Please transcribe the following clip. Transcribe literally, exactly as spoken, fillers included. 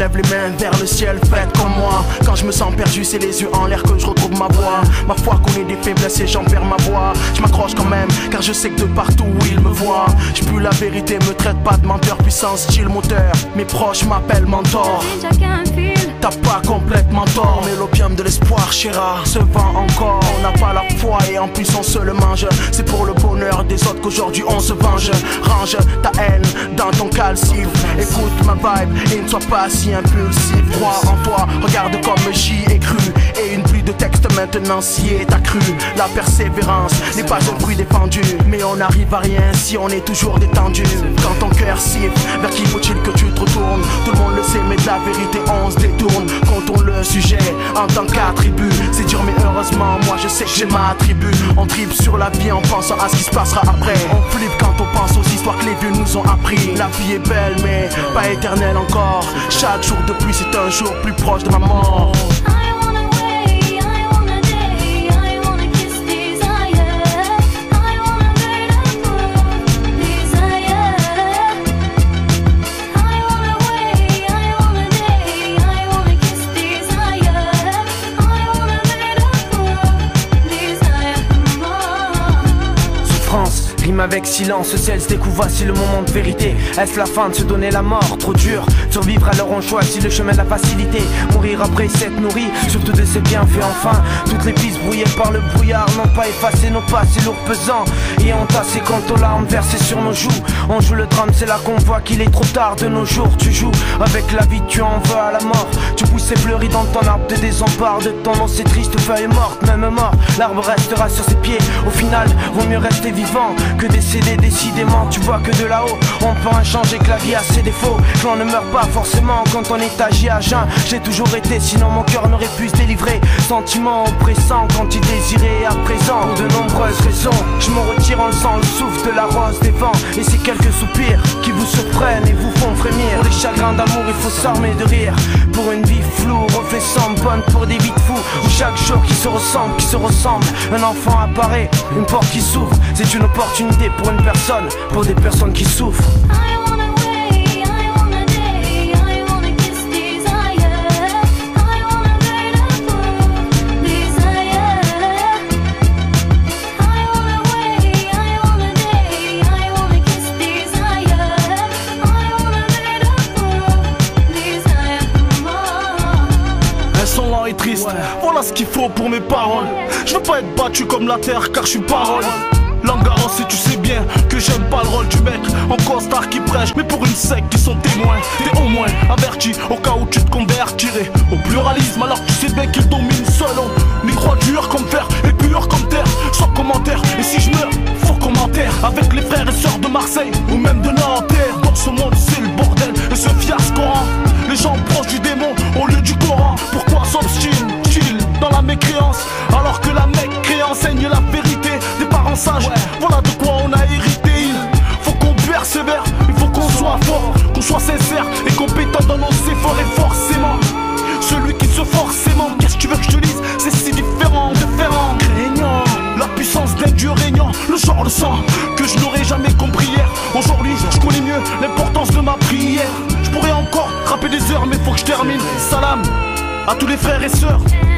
lève les mains vers le ciel, faites comme moi. Quand je me sens perdu, c'est les yeux en l'air que je retrouve ma voix. Ma foi connaît des faiblesses et j'en perds ma voix. Je m'accroche quand même, car je sais que de partout où il me voit, je pue la vérité, me traite pas de menteur, puissant style moteur. Mes proches m'appellent mentor. T'as pas complètement tort, mais l'opium de l'espoir, chéra, se vend encore. On n'a pas la foi et en plus on se le mange. C'est pour le bonheur des autres qu'aujourd'hui on se venge. Range ta haine dans ton calcif. Écoute ma vibe et ne sois pas si impulsif. Crois en toi, regarde comme j'y ai cru. Et une pluie de texte maintenant s'y est accrue. La persévérance n'est pas un fruit défendu, mais on n'arrive à rien si on est toujours détendu. Quand ton cœur siffle, vers qui faut-il que tu te retournes? Tout le monde le sait, mais de la vérité on se détourne. Comptons le sujet en tant qu'attribut. C'est dur mais heureusement moi je sais que j'ai ma tribu. On tripe sur la vie en pensant à ce qui se passera après. On flippe quand on pense aux histoires que les vieux nous ont appris. La vie est belle mais pas éternelle encore. Chaque jour de pluie c'est un jour plus proche de ma mort. Rime avec silence, ciel se découvre, voici le moment de vérité. Est-ce la fin de se donner la mort? Trop dur, survivre alors on choisit le chemin de la facilité. Mourir après s'être nourri, surtout de ses bienfaits enfin. Toutes les pistes brouillées par le brouillard n'ont pas effacé nos passés lourds pesants et entassés quant aux larmes versées sur nos joues. On joue le drame, c'est là qu'on voit qu'il est trop tard de nos jours. Tu joues avec la vie, tu en veux à la mort. Tu pousses et fleuris dans ton arbre de désemparts. De ton nom ces tristes feuilles mortes, même mort, l'arbre restera sur ses pieds. Au final, vaut mieux rester vivant que décédé décidément. Tu vois que de là-haut on peut en changer, que la vie a ses défauts, que l'on ne meurt pas forcément quand on est âgé à jeun. J'ai toujours été, sinon mon cœur n'aurait pu se délivrer. Sentiment oppressant quand il désirait à présent. Pour de nombreuses raisons, je me retire en sent le souffle de la rose des vents. Et c'est quelques soupirs qui vous surprennent et vous font frémir. Pour les chagrins d'amour il faut s'armer de rire. Pour une vie floue, reflet sombre, bonne pour des vies de fous. Où chaque jour qui se ressemble, qui se ressemble. Un enfant apparaît, une porte qui s'ouvre. C'est une opportunité pour une personne, pour des personnes qui souffrent. Et triste, ouais. Voilà ce qu'il faut pour mes paroles. Je veux pas être battu comme la terre car je suis parole. Langaros et tu sais bien que j'aime pas le rôle du mec en costard qui prêche, mais pour une secte qui sont témoins. T'es au moins averti au cas où tu te convertirais au pluralisme alors que tu sais bien qu'il domine seul. On y croit dur comme fer et pur comme terre, sans commentaire. Et si je meurs, faut commentaire. Avec les frères et sœurs de Marseille ou même de Nanterre. Dans ce monde c'est le bordel et ce fiasco rend les gens proches du démon au lieu du Coran. Pourquoi s'obstine-t-il dans la mécréance alors que la mécréance enseigne la vérité des parents sages? Ouais. Voilà de quoi on a hérité. Il faut qu'on persévère, il faut qu'on soit fort, qu'on soit sincère et compétent dans nos efforts. Et forcément, celui qui se forcément, qu'est-ce que tu veux que je te dise? C'est si différent, différent, craignant la puissance d'un Dieu régnant, le genre de sang que je n'aurais jamais compris hier. Aujourd'hui, je connais mieux l'importance de ma prière. Je pourrais encore rapper des heures, mais faut que je termine. Salam à tous les frères et sœurs